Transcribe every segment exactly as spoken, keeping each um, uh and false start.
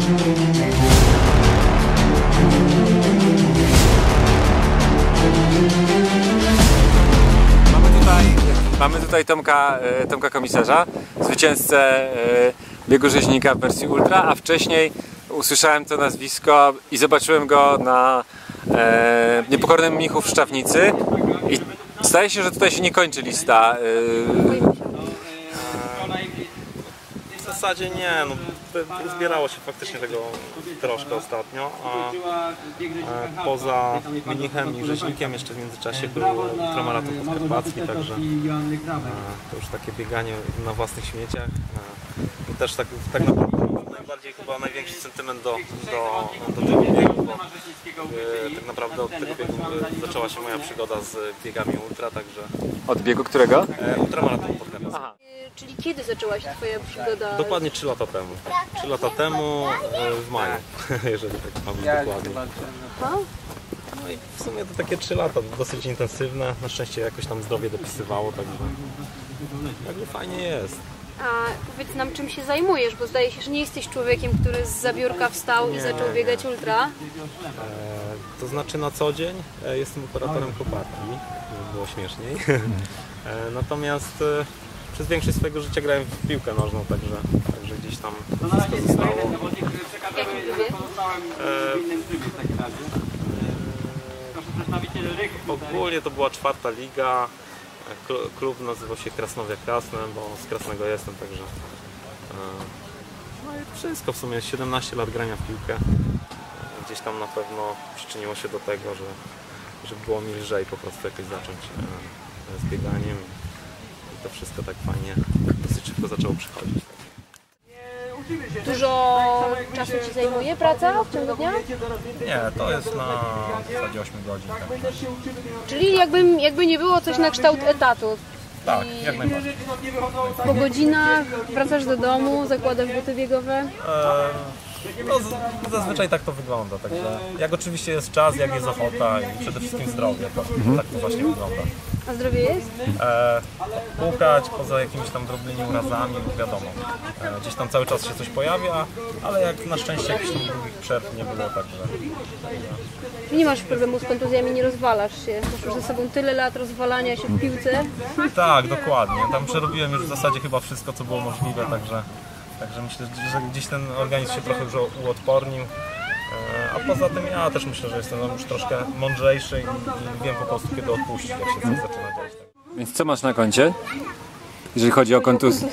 Mamy tutaj, mamy tutaj Tomka, Tomka Komisarza, zwycięzcę biegu rzeźnika w wersji ultra, a wcześniej usłyszałem to nazwisko i zobaczyłem go na e, Niepokornym Mnichu w Szczawnicy i zdaje się, że tutaj się nie kończy lista. E, W zasadzie nie, no, zbierało się faktycznie tego troszkę ostatnio, a, a poza Mnichem i Rzeźnikiem jeszcze w międzyczasie był ultramaraton podkarpacki, także a, to już takie bieganie na własnych śmieciach. A, i też tak, tak naprawdę najbardziej chyba największy sentyment do, do, do tego biegu, bo e, tak naprawdę od tego biegu e, zaczęła się moja przygoda z biegami ultra, także... Od biegu którego? E, ultramaraton podkarpacki. Czyli kiedy zaczęła się Twoja przygoda? Dokładnie trzy lata temu. trzy lata temu w maju, jeżeli tak ma być dokładnie. No i w sumie to takie trzy lata, dosyć intensywne. Na szczęście jakoś tam zdrowie dopisywało, także, także fajnie jest. A powiedz nam, czym się zajmujesz, bo zdaje się, że nie jesteś człowiekiem, który z zabiórka wstał nie, i zaczął nie. biegać ultra. E, to znaczy na co dzień e, jestem operatorem koparki, żeby było śmieszniej. E, natomiast e, przez większość swojego życia grałem w piłkę nożną, także, także gdzieś tam wszystko zostało. W jakim klubie? E, ogólnie to była czwarta liga. Klub nazywał się Krasnowia Krasne, bo z Krasnego jestem, także e, no i wszystko w sumie, siedemnaście lat grania w piłkę. E, gdzieś tam na pewno przyczyniło się do tego, że, że było mi lżej po prostu jakoś zacząć e, z bieganiem. To wszystko tak fajnie, dosyć szybko zaczęło przychodzić. Dużo czasu Ci zajmuje praca w ciągu dnia? Nie, to jest na w zasadzie osiem godzin. Tak. Czyli jakby, jakby nie było coś na kształt etatu. Tak, jak najbardziej. Po godzinach wracasz do domu, zakładasz buty biegowe? Eee, no, zazwyczaj tak to wygląda, także jak oczywiście jest czas, jak jest ochota i przede wszystkim zdrowie, to mhm. tak to właśnie wygląda. A zdrowie jest? E, pukać poza jakimiś tam drobnymi urazami, wiadomo. E, gdzieś tam cały czas się coś pojawia, ale jak na szczęście jakichś tam długich przerw nie było, także... Nie masz problemu z kontuzjami, nie rozwalasz się. Masz już ze sobą tyle lat rozwalania się w piłce. Tak, dokładnie. Tam przerobiłem już w zasadzie chyba wszystko, co było możliwe, także, także myślę, że gdzieś ten organizm się trochę już uodpornił. A poza tym ja też myślę, że jestem już troszkę mądrzejszy i, i wiem po prostu, kiedy odpuścić, jak się coś zaczyna dziać. Więc co masz na koncie, jeżeli chodzi o kontuzję?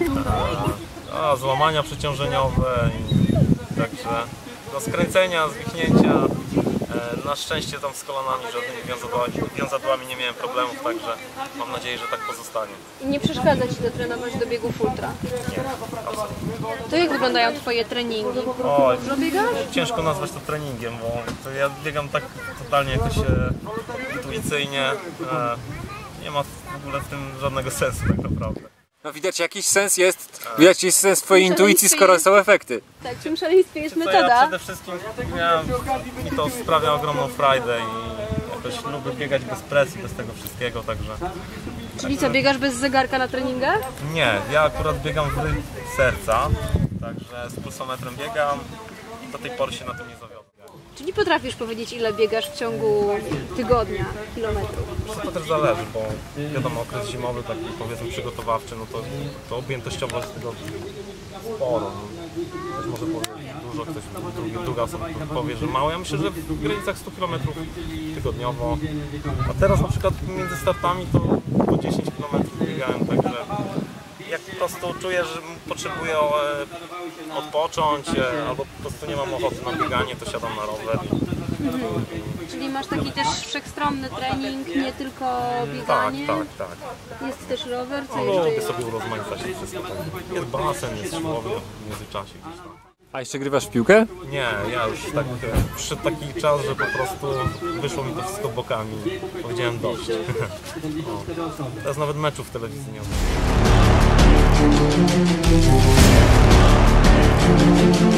A, a, złamania przeciążeniowe, i, także do skręcenia, zwichnięcia. E, na szczęście tam z kolanami żadnymi wiązadłami, wiązadłami nie miałem problemów, także mam nadzieję, że tak pozostanie. I nie przeszkadza Ci to trenować do biegów ultra? Nie, absolutnie. To jak wyglądają Twoje treningi? O, Dużo biegasz? ciężko nazwać to treningiem, bo to ja biegam tak totalnie jakoś e, intuicyjnie. E, nie ma w ogóle w tym żadnego sensu tak naprawdę. No widać jakiś sens jest, widać jakiś sens Twojej intuicji, skoro są efekty. Tak, czym szaleństwie jest To metoda? ja przede wszystkim miałem, mi to sprawia ogromną frajdę i jakoś lubię biegać bez presji, bez tego wszystkiego, także... Czyli co, biegasz bez zegarka na treningach? Nie, ja akurat biegam w rytm serca, także z pulsometrem biegam i do tej pory się na tym nie zawiodłem. Czyli potrafisz powiedzieć, ile biegasz w ciągu tygodnia, kilometrów? To też zależy, bo wiadomo, okres zimowy, taki powiedzmy przygotowawczy, no to, to objętościowo jest tego sporo. Ktoś może powiedzieć dużo, ktoś drugi, druga osoba powie, że mało. Ja myślę, że w granicach stu kilometrów tygodniowo. A teraz na przykład między startami to po dziesięć kilometrów biegałem, także jak po prostu czuję, że potrzebuję odpocząć albo po prostu nie mam ochoty na bieganie, to siadam na rower. Mhm. Czyli masz taki też wszechstronny trening, nie tylko bieganie? Tak, tak, tak. Jest też rower, co No, jeszcze lubię jest? sobie urozmaicać wszystko. Jest basen, jest siłownia w międzyczasie gdzieś tam. A jeszcze grywasz w piłkę? Nie, ja już tak przyszedł taki czas, że po prostu wyszło mi to wszystko bokami. Powiedziałem dość. O, teraz nawet meczów w telewizji nie oglądam.